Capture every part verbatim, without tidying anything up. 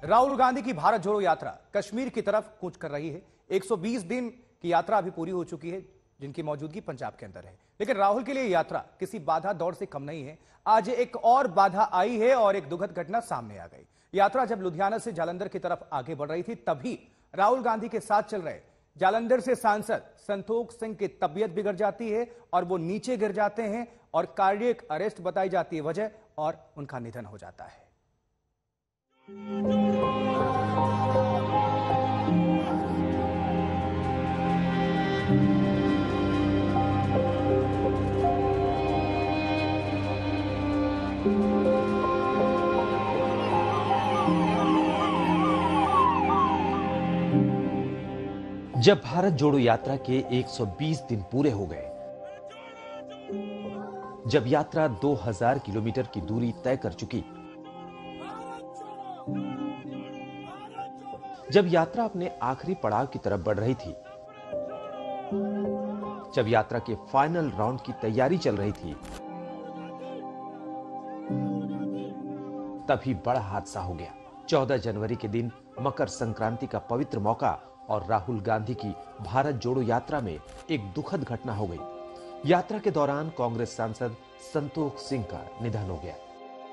राहुल गांधी की भारत जोड़ो यात्रा कश्मीर की तरफ कूच कर रही है। एक सौ बीस दिन की यात्रा अभी पूरी हो चुकी है, जिनकी मौजूदगी पंजाब के अंदर है। लेकिन राहुल के लिए यात्रा किसी बाधा दौड़ से कम नहीं है। आज एक और बाधा आई है और एक दुखद घटना सामने आ गई। यात्रा जब लुधियाना से जालंधर की तरफ आगे बढ़ रही थी, तभी राहुल गांधी के साथ चल रहे जालंधर से सांसद संतोख सिंह की तबीयत बिगड़ जाती है और वो नीचे गिर जाते हैं और कार्डियक अरेस्ट बताई जाती है वजह, और उनका निधन हो जाता है। जब भारत जोड़ो यात्रा के एक सौ बीस दिन पूरे हो गए, जब यात्रा दो हज़ार किलोमीटर की दूरी तय कर चुकी, जब यात्रा अपने आखिरी पड़ाव की तरफ बढ़ रही थी, जब यात्रा के फाइनल राउंड की तैयारी चल रही थी, तभी बड़ा हादसा हो गया। चौदह जनवरी के दिन मकर संक्रांति का पवित्र मौका और राहुल गांधी की भारत जोड़ो यात्रा में एक दुखद घटना हो गई। यात्रा के दौरान कांग्रेस सांसद संतोख सिंह का निधन हो गया।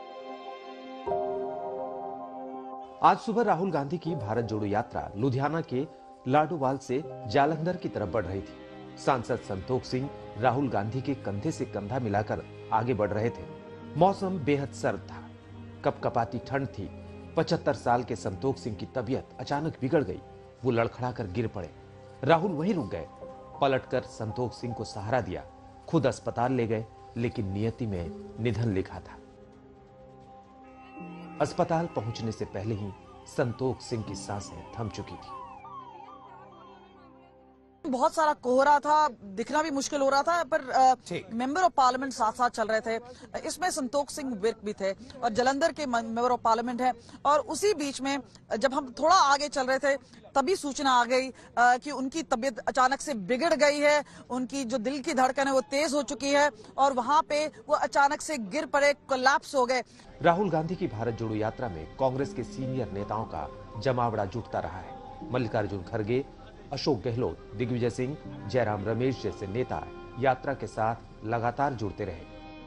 आज सुबह राहुल गांधी की भारत जोड़ो यात्रा लुधियाना के लाडोवाल से जालंधर की तरफ बढ़ रही थी। सांसद संतोख सिंह राहुल गांधी के कंधे से कंधा मिलाकर आगे बढ़ रहे थे। मौसम बेहद सर्द था, कपकपाती ठंड थी। पचहत्तर साल के संतोख सिंह की तबीयत अचानक बिगड़ गई। वो लड़खड़ाकर गिर पड़े। राहुल वहीं रुक गए। पलटकर संतोख सिंह को सहारा दिया, खुद अस्पताल ले गए, लेकिन नियति में निधन लिखा था। अस्पताल पहुंचने से पहले ही संतोख सिंह की सांसें थम चुकी थी। बहुत सारा कोहरा था, दिखना भी मुश्किल हो रहा था, पर मेंबर ऑफ पार्लियामेंट साथ साथ चल रहे थे। इसमें संतोख सिंह विर्क भी थे और जलंधर के मेंबर ऑफ पार्लियामेंट है। और उसी बीच में जब हम थोड़ा आगे चल रहे थे, तभी सूचना आ गई आ, कि उनकी तबीयत अचानक से बिगड़ गई है। उनकी जो दिल की धड़कन है वो तेज हो चुकी है और वहां पे वो अचानक से गिर पड़े, कोलैप्स हो गए। राहुल गांधी की भारत जोड़ो यात्रा में कांग्रेस के सीनियर नेताओं का जमावड़ा जुटता रहा है। मल्लिकार्जुन खड़गे, अशोक गहलोत, दिग्विजय सिंह, जयराम रमेश जैसे नेता यात्रा के साथ लगातार जुड़ते रहे।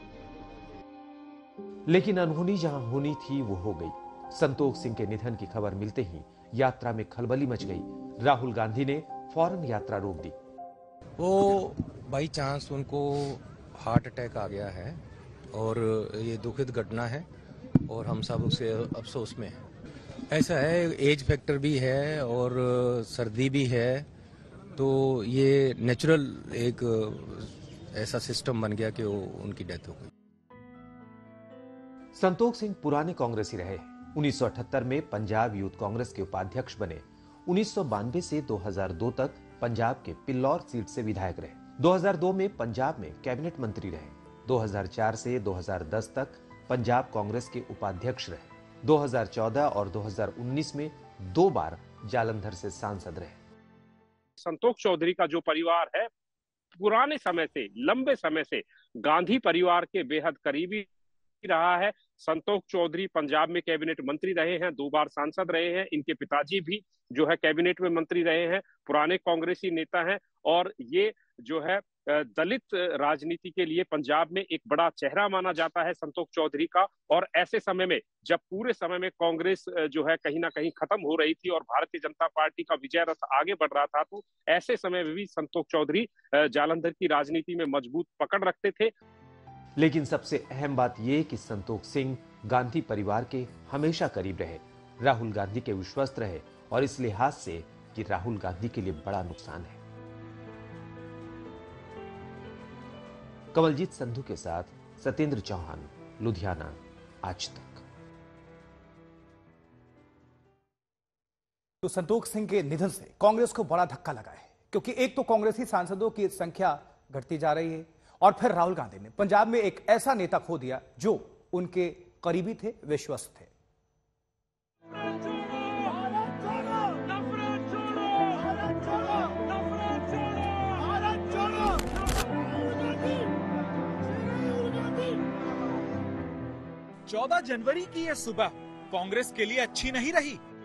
लेकिन अनहोनी जहां होनी थी वो हो गई। संतोख सिंह के निधन की खबर मिलते ही यात्रा में खलबली मच गई। राहुल गांधी ने फौरन यात्रा रोक दी। वो बाई चांस उनको हार्ट अटैक आ गया है और ये दुखद घटना है और हम सब उससे अफसोस में हैं। ऐसा है, एज फैक्टर भी है और सर्दी भी है, तो ये नेचुरल एक ऐसा सिस्टम बन गया कि वो उनकी डेथ हो गई। संतोख सिंह पुराने कांग्रेसी रहे। उन्नीस सौ अठहत्तर में पंजाब यूथ कांग्रेस के उपाध्यक्ष बने। उन्नीस सौ बानवे से दो हज़ार दो तक पंजाब के पिल्लौर सीट से विधायक रहे। दो हज़ार दो में पंजाब में कैबिनेट मंत्री रहे। दो हज़ार चार से दो हज़ार दस तक पंजाब कांग्रेस के उपाध्यक्ष रहे। दो हज़ार चौदह और दो हज़ार उन्नीस में दो बार जालंधर से सांसद रहे। संतोख चौधरी का जो परिवार है, पुराने समय से, लंबे समय से गांधी परिवार के बेहद करीबी रहा है। संतोख चौधरी पंजाब में कैबिनेट मंत्री रहे हैं, दो बार सांसद रहे हैं। इनके पिताजी भी जो है कैबिनेट में मंत्री रहे हैं, पुराने कांग्रेसी नेता हैं और ये जो है दलित राजनीति के लिए पंजाब में एक बड़ा चेहरा माना जाता है संतोख चौधरी का। और ऐसे समय में जब पूरे समय में कांग्रेस जो है कहीं ना कहीं खत्म हो रही थी और भारतीय जनता पार्टी का विजय रथ आगे बढ़ रहा था, तो ऐसे समय में भी संतोख चौधरी जालंधर की राजनीति में मजबूत पकड़ रखते थे। लेकिन सबसे अहम बात यह कि संतोख सिंह गांधी परिवार के हमेशा करीब रहे, राहुल गांधी के विश्वस्त रहे और इस लिहाज से कि राहुल गांधी के लिए बड़ा नुकसान है। कमलजीत संधू के साथ सत्येंद्र चौहान, लुधियाना, आज तक। तो संतोख सिंह के निधन से कांग्रेस को बड़ा धक्का लगा है, क्योंकि एक तो कांग्रेसी सांसदों की संख्या घटती जा रही है और फिर राहुल गांधी ने पंजाब में एक ऐसा नेता खो दिया जो उनके करीबी थे, विश्वस्त थे। चौदह जनवरी की यह सुबह कांग्रेस के लिए अच्छी नहीं रही।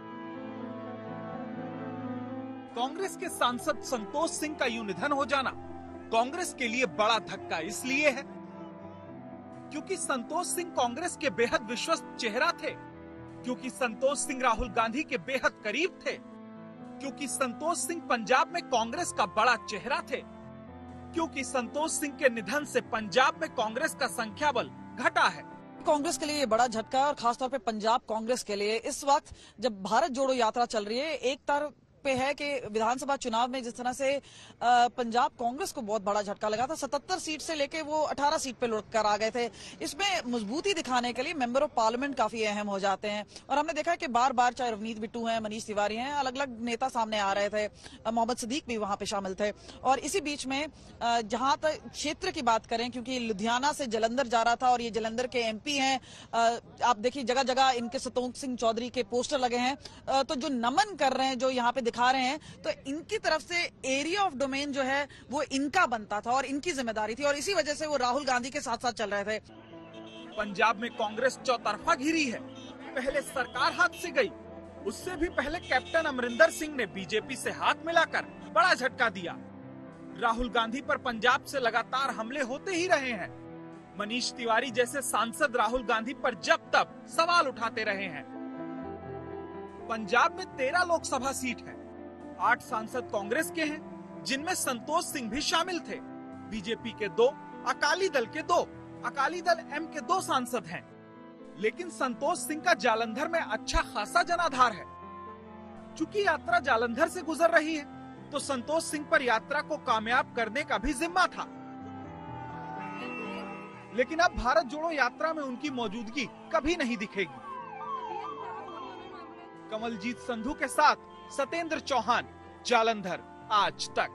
कांग्रेस के सांसद संतोष सिंह का यूं निधन हो जाना कांग्रेस के लिए बड़ा धक्का इसलिए है क्योंकि संतोष सिंह कांग्रेस के बेहद विश्वस्त चेहरा थे, क्योंकि संतोष सिंह राहुल गांधी के बेहद करीब थे, क्योंकि संतोष सिंह पंजाब में कांग्रेस का बड़ा चेहरा थे, क्योंकि संतोष सिंह के निधन से पंजाब में कांग्रेस का संख्या बल घटा है। कांग्रेस के लिए ये बड़ा झटका है और खासतौर पे पंजाब कांग्रेस के लिए इस वक्त जब भारत जोड़ो यात्रा चल रही है, एक तरफ पे है कि विधानसभा चुनाव में जिस तरह से पंजाब कांग्रेस को बहुत बड़ा झटका लगा था, सतहत्तर सीट से लेके वो अठारह सीट पे लुढ़क कर आ गए थे। इसमें मजबूती दिखाने के लिए मेंबर ऑफ पार्लियामेंट काफी अहम हो जाते हैं और हमने देखा है कि बार बार चाहे रवनीत बिट्टू हैं, मनीष तिवारी हैं, अलग अलग नेता सामने आ रहे थे, मोहम्मद सदीक भी वहां पे शामिल थे। और इसी बीच में जहां तक क्षेत्र की बात करें, क्योंकि लुधियाना से जलंधर जा रहा था और ये जलंधर के एमपी हैं, आप देखिए जगह जगह इनके संतोष सिंह चौधरी के पोस्टर लगे हैं, तो जो नमन कर रहे हैं, जो यहाँ पे दिखा रहे हैं, तो इनकी तरफ से एरिया ऑफ डोमेन जो है वो इनका बनता था और इनकी जिम्मेदारी थी और इसी वजह से वो राहुल गांधी के साथ साथ चल रहे थे। पंजाब में कांग्रेस चौतरफा घिरी है। पहले सरकार हाथ से गई, उससे भी पहले कैप्टन अमरिंदर सिंह ने बीजेपी से हाथ मिलाकर बड़ा झटका दिया। राहुल गांधी पर पंजाब से लगातार हमले होते ही रहे हैं। मनीष तिवारी जैसे सांसद राहुल गांधी पर जब तब सवाल उठाते रहे हैं। पंजाब में तेरह लोकसभा सीट है, आठ सांसद कांग्रेस के हैं, जिनमें संतोष सिंह भी शामिल थे। बीजेपी के दो, अकाली दल के दो, अकाली दल एम के दो सांसद हैं। लेकिन संतोष सिंह का जालंधर में अच्छा खासा जनाधार है। चूंकि यात्रा जालंधर से गुजर रही है, तो संतोष सिंह पर यात्रा को कामयाब करने का भी जिम्मा था। लेकिन अब भारत जोड़ो यात्रा में उनकी मौजूदगी कभी नहीं दिखेगी। कमलजीत संधू के साथ सत्येंद्र चौहान, जालंधर, आज तक।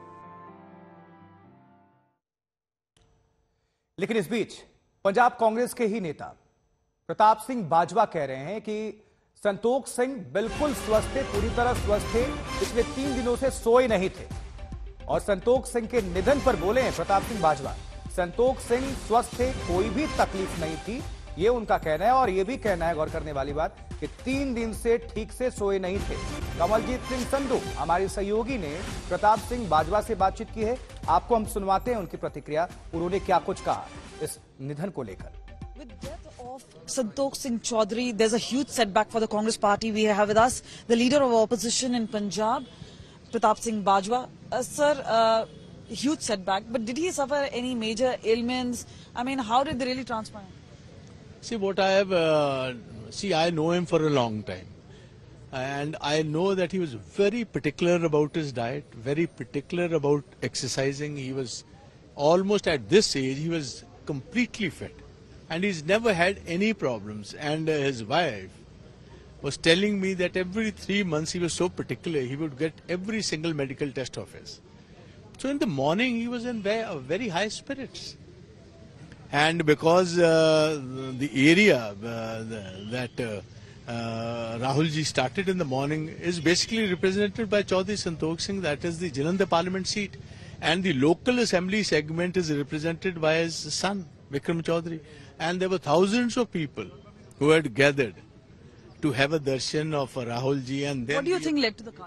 लेकिन इस बीच पंजाब कांग्रेस के ही नेता प्रताप सिंह बाजवा कह रहे हैं कि संतोष सिंह बिल्कुल स्वस्थ थे, पूरी तरह स्वस्थ थे, पिछले तीन दिनों से सोए नहीं थे। और संतोष सिंह के निधन पर बोले हैं प्रताप सिंह बाजवा, संतोष सिंह स्वस्थ थे, कोई भी तकलीफ नहीं थी, ये उनका कहना है। और ये भी कहना है, गौर करने वाली बात, कि तीन दिन से ठीक से सोए नहीं थे। कमलजीत सिंह संधू, हमारे सहयोगी ने प्रताप सिंह बाजवा से बातचीत की है, आपको हम सुनवाते हैं उनकी प्रतिक्रिया, उन्होंने क्या कुछ कहा इस निधन को लेकर। With death of Santosh Singh Chaudhary, there's a huge setback for the Congress party. We have with us the leader of opposition in Punjab, Pratap Singh Bajwa. Uh, sir, uh, huge setback, but did he suffer any major ailments? I mean, how did they really transpire? See, what I have, uh, see, I know him for a long time. And I know that he was very particular about his diet, very particular about exercising. He was almost at this age, he was completely fit. And he's never had any problems. And uh, his wife was telling me that every three months he was so particular, he would get every single medical test of his. So in the morning he was in very, very high spirits. And because uh, the area uh, the, that uh, uh, Rahul ji started in the morning is basically represented by Chaudhry Santosh Singh, that is the Jalandhar Parliament seat. And the local assembly segment is represented by his son, Vikram Chaudhary. And there were thousands of people who had gathered to have a darshan of Rahul ji. And then what do you think led to the cut?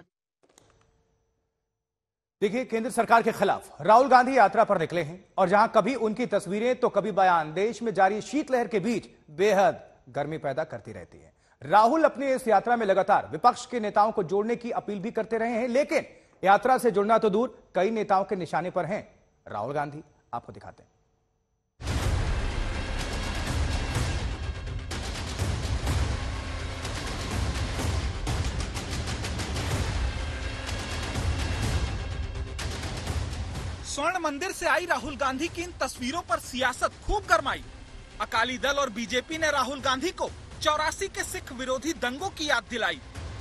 देखिए, केंद्र सरकार के खिलाफ राहुल गांधी यात्रा पर निकले हैं और जहां कभी उनकी तस्वीरें तो कभी बयान देश में जारी शीतलहर के बीच बेहद गर्मी पैदा करती रहती है। राहुल अपनी इस यात्रा में लगातार विपक्ष के नेताओं को जोड़ने की अपील भी करते रहे हैं, लेकिन यात्रा से जुड़ना तो दूर, कई नेताओं के निशाने पर हैं राहुल गांधी। आपको दिखाते हैं। स्वर्ण मंदिर से आई राहुल गांधी की इन तस्वीरों पर सियासत खूब गरमाई। अकाली दल और बीजेपी ने राहुल गांधी को चौरासी के सिख विरोधी दंगों की याद दिलाई।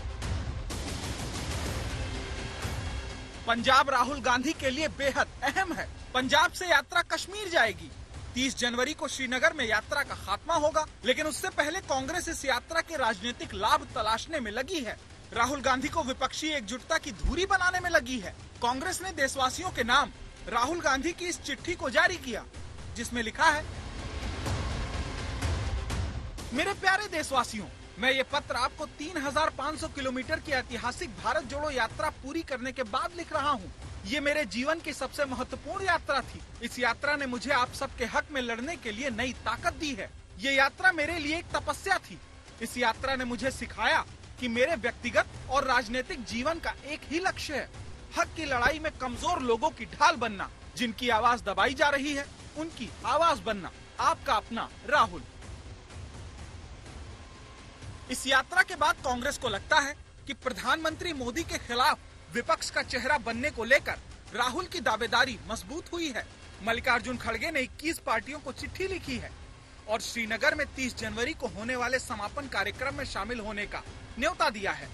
पंजाब राहुल गांधी के लिए बेहद अहम है। पंजाब से यात्रा कश्मीर जाएगी। तीस जनवरी को श्रीनगर में यात्रा का खात्मा होगा, लेकिन उससे पहले कांग्रेस इस यात्रा के राजनीतिक लाभ तलाशने में लगी है। राहुल गांधी को विपक्षी एकजुटता की धुरी बनाने में लगी है। कांग्रेस ने देशवासियों के नाम राहुल गांधी की इस चिट्ठी को जारी किया, जिसमें लिखा है, मेरे प्यारे देशवासियों, मैं ये पत्र आपको तीन हज़ार पाँच सौ किलोमीटर की ऐतिहासिक भारत जोड़ो यात्रा पूरी करने के बाद लिख रहा हूँ। ये मेरे जीवन की सबसे महत्वपूर्ण यात्रा थी। इस यात्रा ने मुझे आप सबके हक में लड़ने के लिए नई ताकत दी है। ये यात्रा मेरे लिए एक तपस्या थी। इस यात्रा ने मुझे सिखाया कि मेरे व्यक्तिगत और राजनीतिक जीवन का एक ही लक्ष्य है, हक की लड़ाई में कमजोर लोगों की ढाल बनना, जिनकी आवाज दबाई जा रही है उनकी आवाज बनना। आपका अपना राहुल। इस यात्रा के बाद कांग्रेस को लगता है कि प्रधानमंत्री मोदी के खिलाफ विपक्ष का चेहरा बनने को लेकर राहुल की दावेदारी मजबूत हुई है। मल्लिकार्जुन खड़गे ने इक्कीस पार्टियों को चिट्ठी लिखी है और श्रीनगर में तीस जनवरी को होने वाले समापन कार्यक्रम में शामिल होने का न्योता दिया है।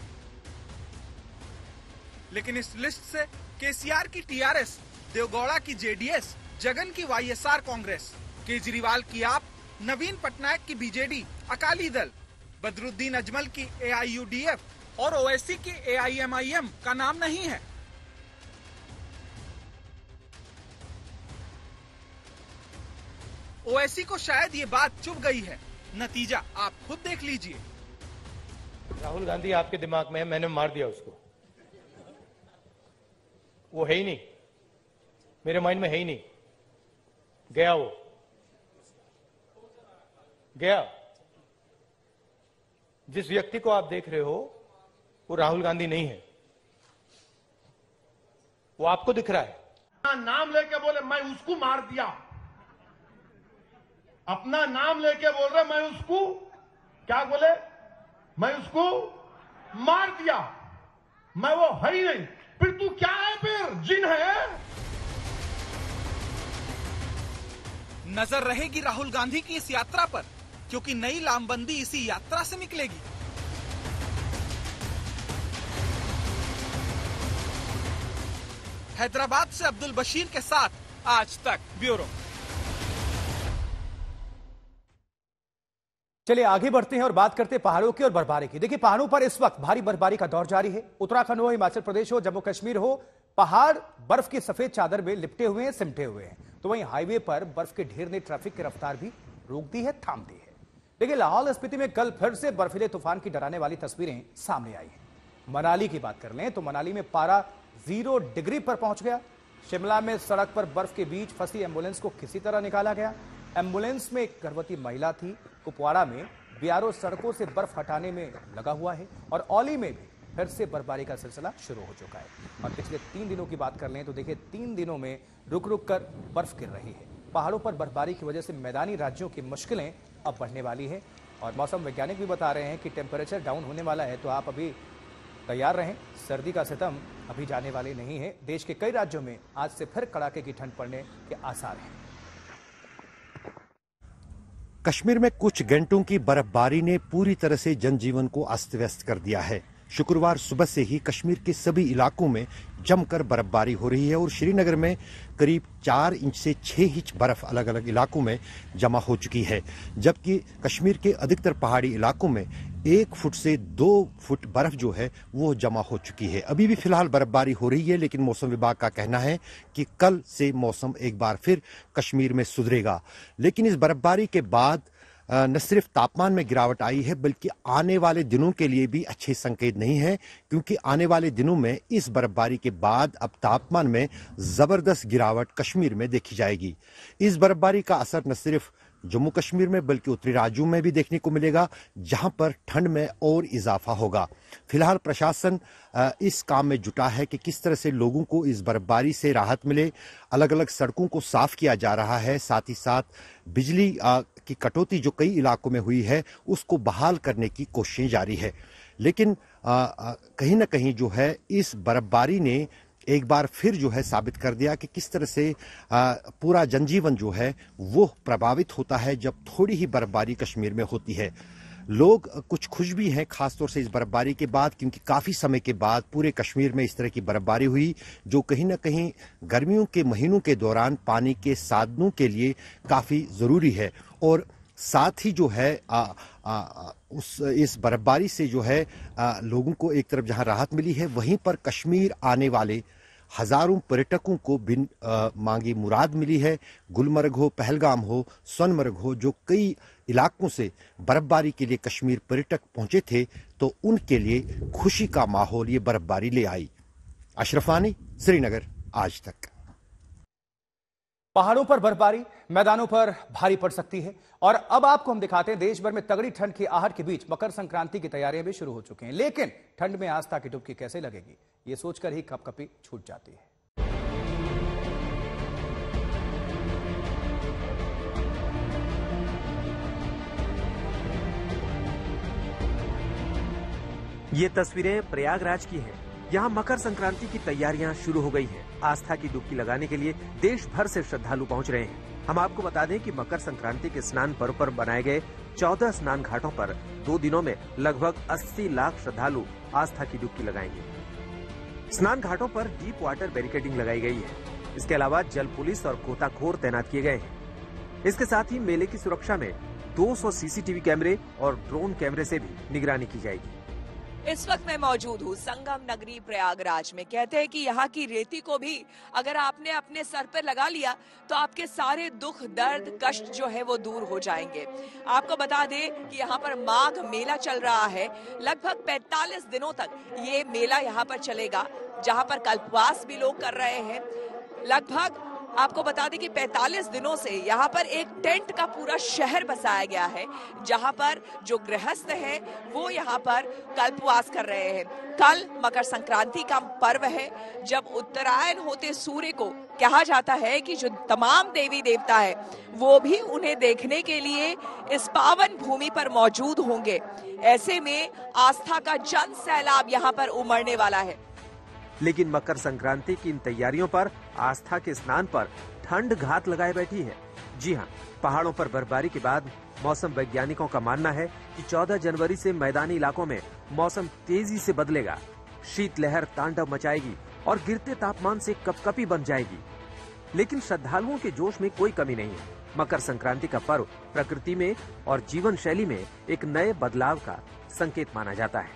लेकिन इस लिस्ट से केसीआर की टीआरएस, देवगौड़ा की जेडीएस, जगन की वाईएसआर कांग्रेस, केजरीवाल की आप, नवीन पटनायक की बीजेडी, अकाली दल, बदरुद्दीन अजमल की एआईयूडीएफ और ओवैसी की एआईएमआईएम का नाम नहीं है। ओवैसी को शायद ये बात चुभ गई है। नतीजा आप खुद देख लीजिए। राहुल गांधी आपके दिमाग में है, मैंने मार दिया उसको। वो है ही नहीं, मेरे माइंड में है ही नहीं। गया, वो गया। जिस व्यक्ति को आप देख रहे हो वो राहुल गांधी नहीं है, वो आपको दिख रहा है। नाम लेके बोले मैं उसको मार दिया, अपना नाम लेके बोल रहे मैं उसको क्या बोले, मैं उसको मार दिया, मैं वो है ही नहीं। फिर तू क्या है, फिर जिन है। नजर रहेगी राहुल गांधी की इस यात्रा पर, क्योंकि नई लामबंदी इसी यात्रा से निकलेगी। हैदराबाद से अब्दुल बशीर के साथ आज तक ब्यूरो। चलिए आगे बढ़ते हैं और बात करते हैं पहाड़ों की और बर्फबारी की। देखिए पहाड़ों पर इस वक्त भारी बर्फबारी का दौर जारी है। उत्तराखंड हो, हिमाचल प्रदेश हो, जम्मू कश्मीर हो, पहाड़ बर्फ की सफेद चादर में लिपटे हुए हैं, सिमटे हुए हैं। तो वहीं हाईवे पर बर्फ के ढेर ने ट्रैफिक की रफ्तार भी रोक दी है, थाम दी है। देखिए लाहौल स्पीति में कल फिर से बर्फीले तूफान की डराने वाली तस्वीरें सामने आई हैं। मनाली की बात कर लें तो मनाली में पारा जीरो डिग्री पर पहुंच गया। शिमला में सड़क पर बर्फ के बीच फंसी एम्बुलेंस को किसी तरह निकाला गया। एम्बुलेंस में एक गर्भवती महिला थी। कुपवाड़ा में बियारो सड़कों से बर्फ हटाने में लगा हुआ है और औली में भी फिर से बर्फबारी का सिलसिला शुरू हो चुका है। और पिछले तीन दिनों की बात कर लें तो देखिए तीन दिनों में रुक रुक कर बर्फ गिर रही है। पहाड़ों पर बर्फबारी की वजह से मैदानी राज्यों की मुश्किलें अब बढ़ने वाली है और मौसम वैज्ञानिक भी बता रहे हैं कि टेम्परेचर डाउन होने वाला है, तो आप अभी तैयार रहें। सर्दी का सितम अभी जाने वाले नहीं है। देश के कई राज्यों में आज से फिर कड़ाके की ठंड पड़ने के आसार हैं। कश्मीर में कुछ घंटों की बर्फबारी ने पूरी तरह से जनजीवन को अस्त व्यस्त कर दिया है। शुक्रवार सुबह से ही कश्मीर के सभी इलाकों में जमकर बर्फबारी हो रही है और श्रीनगर में करीब चार इंच से छह इंच बर्फ अलग अलग इलाकों में जमा हो चुकी है, जबकि कश्मीर के अधिकतर पहाड़ी इलाकों में एक फुट से दो फुट बर्फ जो है वो जमा हो चुकी है। अभी भी फिलहाल बर्फबारी हो रही है, लेकिन मौसम विभाग का कहना है कि कल से मौसम एक बार फिर कश्मीर में सुधरेगा। लेकिन इस बर्फबारी के बाद न सिर्फ तापमान में गिरावट आई है, बल्कि आने वाले दिनों के लिए भी अच्छे संकेत नहीं है, क्योंकि आने वाले दिनों में इस बर्फबारी के बाद अब तापमान में जबरदस्त गिरावट कश्मीर में देखी जाएगी। इस बर्फबारी का असर न सिर्फ जम्मू कश्मीर में बल्कि उत्तरी राज्यों में भी देखने को मिलेगा, जहां पर ठंड में और इजाफा होगा। फिलहाल प्रशासन इस काम में जुटा है कि किस तरह से लोगों को इस बर्फबारी से राहत मिले। अलग अलग सड़कों को साफ किया जा रहा है, साथ ही साथ बिजली की कटौती जो कई इलाकों में हुई है उसको बहाल करने की कोशिशें जारी है। लेकिन कहीं ना कहीं जो है इस बर्फबारी ने एक बार फिर जो है साबित कर दिया कि किस तरह से आ, पूरा जनजीवन जो है वो प्रभावित होता है जब थोड़ी ही बर्फबारी कश्मीर में होती है। लोग कुछ खुश भी हैं, खासतौर से इस बर्फबारी के बाद, क्योंकि काफी समय के बाद पूरे कश्मीर में इस तरह की बर्फबारी हुई जो कहीं ना कहीं गर्मियों के महीनों के दौरान पानी के साधनों के लिए काफी जरूरी है। और साथ ही जो है आ, आ, उस इस बर्फबारी से जो है आ, लोगों को एक तरफ जहां राहत मिली है, वहीं पर कश्मीर आने वाले हजारों पर्यटकों को बिन आ, मांगी मुराद मिली है। गुलमर्ग हो, पहलगाम हो, सोनमर्ग हो, जो कई इलाकों से बर्फबारी के लिए कश्मीर पर्यटक पहुंचे थे तो उनके लिए खुशी का माहौल ये बर्फबारी ले आई। अशरफ आनी, श्रीनगर, आज तक। पहाड़ों पर बर्फबारी मैदानों पर भारी पड़ सकती है और अब आपको हम दिखाते हैं देश भर में तगड़ी ठंड की आहट के बीच मकर संक्रांति की तैयारियां भी शुरू हो चुकी हैं। लेकिन ठंड में आस्था की डुबकी कैसे लगेगी, ये सोचकर ही कपकपी छूट जाती है। ये तस्वीरें प्रयागराज की हैं। यहाँ मकर संक्रांति की तैयारियां शुरू हो गई हैं। आस्था की डुबकी लगाने के लिए देश भर से श्रद्धालु पहुंच रहे हैं। हम आपको बता दें कि मकर संक्रांति के स्नान पर्व पर बनाए गए चौदह स्नान घाटों पर दो दिनों में लगभग अस्सी लाख श्रद्धालु आस्था की डुबकी लगाएंगे। स्नान घाटों पर डीप वाटर बैरिकेडिंग लगाई गई है। इसके अलावा जल पुलिस और गोताखोर तैनात किए गए हैं। इसके साथ ही मेले की सुरक्षा में दो सौ सीसीटीवी कैमरे और ड्रोन कैमरे से भी निगरानी की जाएगी। इस वक्त मैं मौजूद हूँ संगम नगरी प्रयागराज में। कहते हैं कि यहाँ की रेती को भी अगर आपने अपने सर पर लगा लिया तो आपके सारे दुख दर्द कष्ट जो है वो दूर हो जाएंगे। आपको बता दें कि यहाँ पर माघ मेला चल रहा है। लगभग पैंतालीस दिनों तक ये मेला यहाँ पर चलेगा, जहाँ पर कल्पवास भी लोग कर रहे हैं। लगभग आपको बता दें कि पैंतालीस दिनों से यहाँ पर एक टेंट का पूरा शहर बसाया गया है, जहाँ पर जो गृहस्थ हैं वो यहाँ पर कल्पवास कर रहे हैं। कल मकर संक्रांति का पर्व है, जब उत्तरायण होते सूर्य को कहा जाता है कि जो तमाम देवी देवता है वो भी उन्हें देखने के लिए इस पावन भूमि पर मौजूद होंगे। ऐसे में आस्था का जन सैलाब यहाँ पर उमड़ने वाला है। लेकिन मकर संक्रांति की इन तैयारियों पर आस्था के स्नान पर ठंड घात लगाए बैठी है। जी हां, पहाड़ों पर बर्फबारी के बाद मौसम वैज्ञानिकों का मानना है कि चौदह जनवरी से मैदानी इलाकों में मौसम तेजी से बदलेगा। शीतलहर तांडव मचाएगी और गिरते तापमान से कपकपी बन जाएगी। लेकिन श्रद्धालुओं के जोश में कोई कमी नहीं है। मकर संक्रांति का पर्व प्रकृति में और जीवन शैली में एक नए बदलाव का संकेत माना जाता है।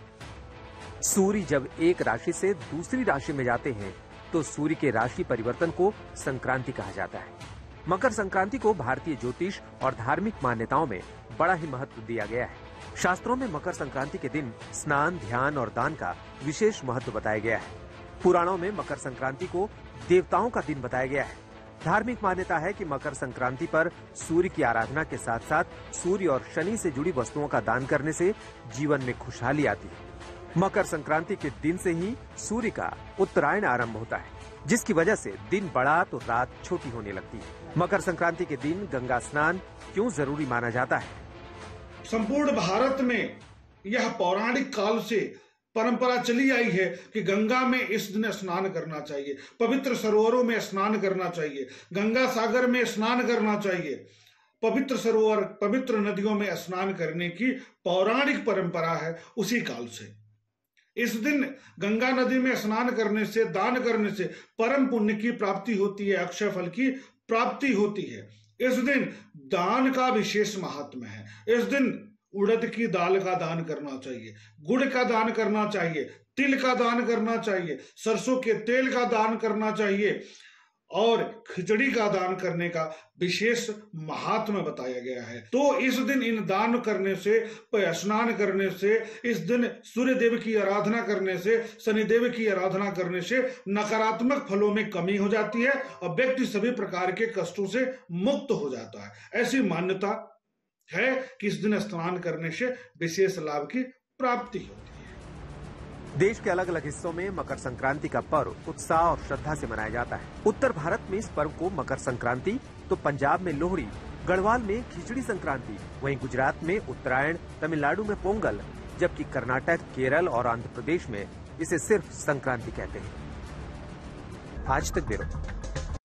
सूर्य जब एक राशि से दूसरी राशि में जाते हैं तो सूर्य के राशि परिवर्तन को संक्रांति कहा जाता है। मकर संक्रांति को भारतीय ज्योतिष और धार्मिक मान्यताओं में बड़ा ही महत्व दिया गया है। शास्त्रों में मकर संक्रांति के दिन स्नान, ध्यान और दान का विशेष महत्व बताया गया है। पुराणों में मकर संक्रांति को देवताओं का दिन बताया गया है। धार्मिक मान्यता है कि मकर संक्रांति पर सूर्य की आराधना के साथ साथ सूर्य और शनि से जुड़ी वस्तुओं का दान करने से जीवन में खुशहाली आती है। मकर संक्रांति के दिन से ही सूर्य का उत्तरायण आरंभ होता है, जिसकी वजह से दिन बड़ा तो रात छोटी होने लगती है। मकर संक्रांति के दिन गंगा स्नान क्यों जरूरी माना जाता है? संपूर्ण भारत में यह पौराणिक काल से परंपरा चली आई है कि गंगा में इस दिन स्नान करना चाहिए, पवित्र सरोवरों में स्नान करना चाहिए, गंगा सागर में स्नान करना चाहिए। पवित्र सरोवर, पवित्र नदियों में स्नान करने की पौराणिक परंपरा है उसी काल से। इस दिन गंगा नदी में स्नान करने से, दान करने से परम पुण्य की प्राप्ति होती है, अक्षय फल की प्राप्ति होती है। इस दिन दान का विशेष महात्म्य है। इस दिन उड़द की दाल का दान करना चाहिए, गुड़ का दान करना चाहिए, तिल का दान करना चाहिए, सरसों के तेल का दान करना चाहिए और खिचड़ी का दान करने का विशेष महात्म्य बताया गया है। तो इस दिन इन दान करने से, स्नान करने से, इस दिन सूर्य देव की आराधना करने से, शनिदेव की आराधना करने से नकारात्मक फलों में कमी हो जाती है और व्यक्ति सभी प्रकार के कष्टों से मुक्त हो जाता है। ऐसी मान्यता है कि इस दिन स्नान करने से विशेष लाभ की प्राप्ति होती है। देश के अलग अलग हिस्सों में मकर संक्रांति का पर्व उत्साह और श्रद्धा से मनाया जाता है। उत्तर भारत में इस पर्व को मकर संक्रांति, तो पंजाब में लोहड़ी, गढ़वाल में खिचड़ी संक्रांति, वहीं गुजरात में उत्तरायण, तमिलनाडु में पोंगल, जबकि कर्नाटक, केरल और आंध्र प्रदेश में इसे सिर्फ संक्रांति कहते हैं। आज तक ब्यूरो।